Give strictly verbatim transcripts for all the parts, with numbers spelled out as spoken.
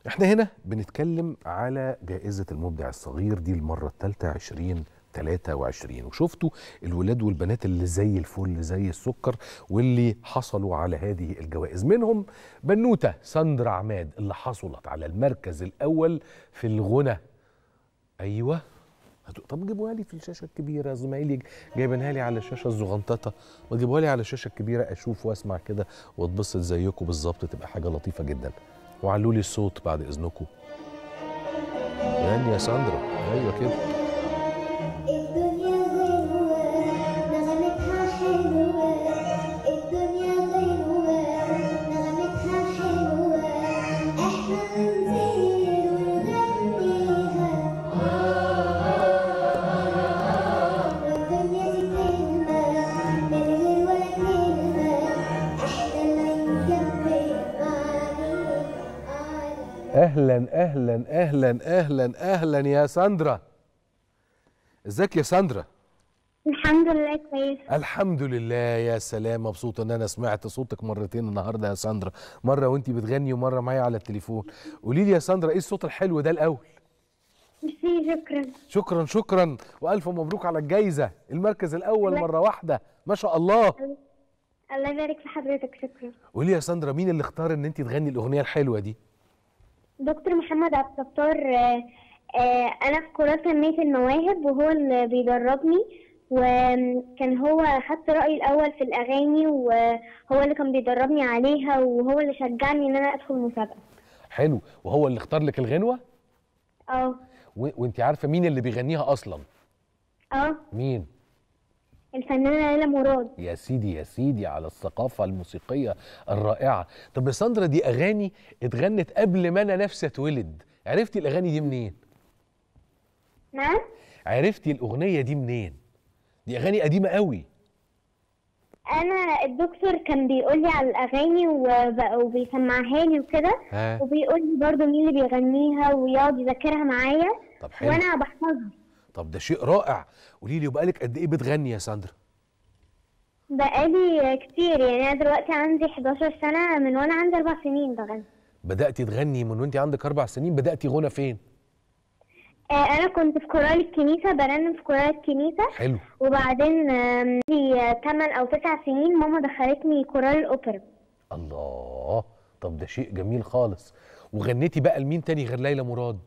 احنا هنا بنتكلم على جائزة المبدع الصغير دي المرة الثالثة عشرين تلاتة وعشرين، وشفتوا الولاد والبنات اللي زي الفل زي السكر واللي حصلوا على هذه الجوائز. منهم بنوتة ساندرا عماد اللي حصلت على المركز الأول في الغنى. أيوة، طب جيبوها لي في الشاشة الكبيرة، زمايلي جايبينها لي على الشاشة الزغنططة، وجيبوها لي على الشاشة الكبيرة أشوف وأسمع كده وأتبسط زيكم بالظبط، تبقى حاجة لطيفة جدا. وعلوا لي الصوت بعد إذنكم. يعني يا ساندرا، أيوة كده. الدنيا غنوة نغمتها حلوة، الدنيا غنوة نغمتها حلوة، احنا نطير ونغنيها، والدنيا دي كلمة من غير ولا كلمة، احنا اللي نكمل بعدين على. أهلا أهلا أهلا أهلا أهلا يا ساندرا. ازيك يا ساندرا؟ الحمد لله كويس. الحمد لله. يا سلام، مبسوط ان انا سمعت صوتك مرتين النهارده يا ساندرا، مره وانتي بتغني ومره معايا على التليفون. قولي لي يا ساندرا، ايه الصوت الحلو ده الاول؟ ميرسي، شكرا. شكرا شكرا، والف مبروك على الجايزه، المركز الاول الله- مره واحده، ما شاء الله. الله يبارك في حضرتك، شكرا. قولي يا ساندرا، مين اللي اختار ان انتي تغني الاغنيه الحلوه دي؟ دكتور محمد عبد الستار. آه، آه، انا في كورال تنمية المواهب وهو اللي بيدربني، وكان هو خدت رأيي الاول في الاغاني وهو اللي كان بيدربني عليها وهو اللي شجعني ان انا ادخل مسابقة. حلو، وهو اللي اختار لك الغنوه؟ اه و... وانتي عارفه مين اللي بيغنيها اصلا؟ اه مين؟ الفنانة ليلى مراد. يا سيدي يا سيدي على الثقافة الموسيقية الرائعة. طب يا ساندرا، دي أغاني اتغنت قبل ما أنا نفسي أتولد، عرفتي الأغاني دي منين؟ نعم. عرفتي الأغنية دي منين؟ دي أغاني قديمة قوي. انا الدكتور كان بيقول لي على الاغاني وب- وبيسمعها لي وكده، ها، وبيقول لي برضه مين اللي بيغنيها ويقعد يذاكرها معايا طب حلو. وانا بحفظها. طب ده شيء رائع. قولي لي، وبقالك قد إيه بتغني يا ساندرا؟ بقالي كتير، يعني انا دلوقتي عندي حداشر سنة، من وانا عندي اربع سنين بغني. بدأتي تغني من وأنت عندك أربع سنين، بدأتي غنى فين؟ آه، انا كنت في كورال الكنيسة، برنم في كورال الكنيسة. حلو. وبعدين آم، في تمن او تسع سنين ماما دخلتني كورال الاوبرا. الله، طب ده شيء جميل خالص. وغنيتي بقى لمين تاني غير ليلى مراد؟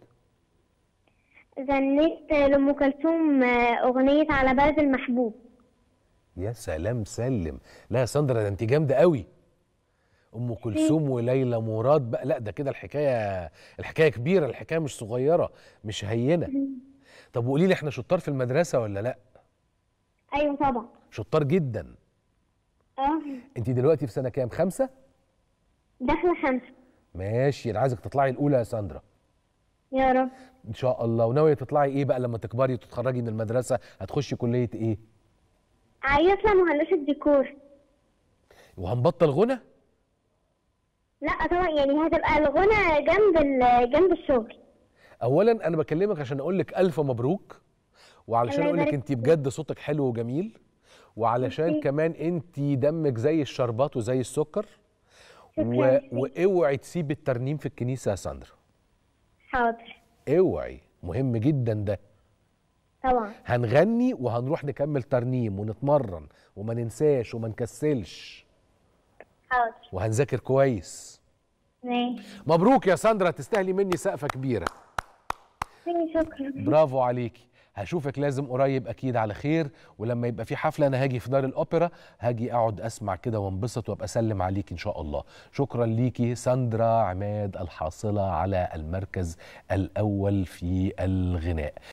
غنيت لأم كلثوم آه، اغنية على بلد المحبوب. يا سلام سلم. لا يا ساندرا، ده انت جامده قوي. ام كلثوم وليلى مراد بقى، لا ده كده الحكايه الحكايه كبيره، الحكايه مش صغيره، مش هينه. طب وقولي لي، احنا شطار في المدرسه ولا لا؟ ايوه طبعا. شطار جدا. اه انت دلوقتي في سنه كام؟ خمسه؟ داخلة خمسة. ماشي، انا عايزك تطلعي الاولى يا ساندرا يا رب. ان شاء الله. وناويه تطلعي ايه بقى لما تكبري وتتخرجي من المدرسه؟ هتخشي كليه ايه؟ عايزة اطلع مهندسة ديكور. وهنبطل غنى؟ لا طبعا، يعني هتبقى الغنى جنب ال- جنب الشغل. اولا انا بكلمك عشان اقول لك الف مبروك، وعلشان الله اقول لك يبارك انت فيك. بجد صوتك حلو وجميل، وعلشان ميرسي. كمان انت دمك زي الشربات وزي السكر. و... شكرا. واوعي تسيبي الترنيم في الكنيسه يا ساندرا، حاضر. اوعي، مهم جدا ده. طبعا. هنغني وهنروح نكمل ترنيم ونتمرن وما ننساش وما نكسلش، حاضر. وهنذاكر كويس. ماشي. مبروك يا ساندرا، تستاهلي مني سقفه كبيره. شكرا. برافو عليكي. هشوفك لازم قريب اكيد على خير، ولما يبقى في حفله انا هاجي في دار الاوبرا، هاجي اقعد اسمع كده وانبسط وابقى اسلم عليك ان شاء الله. شكرا ليكي ساندرا عماد الحاصله على المركز الاول في الغناء.